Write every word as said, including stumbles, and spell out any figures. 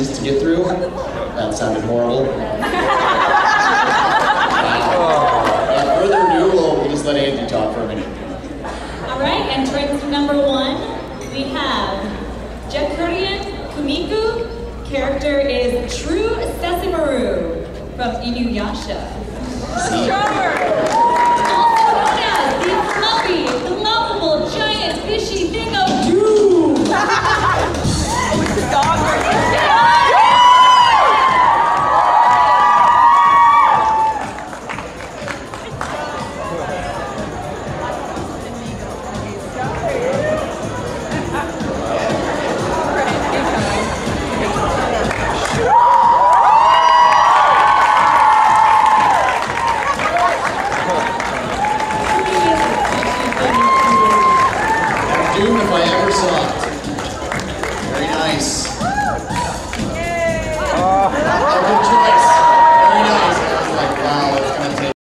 pages to get through. That sounded horrible. Without further ado, we'll, we'll just let Angie talk for a minute. Alright, entering number one, we have JACON Kumiku. Character is True Sesshoumaru from Inu Yasha. Stronger!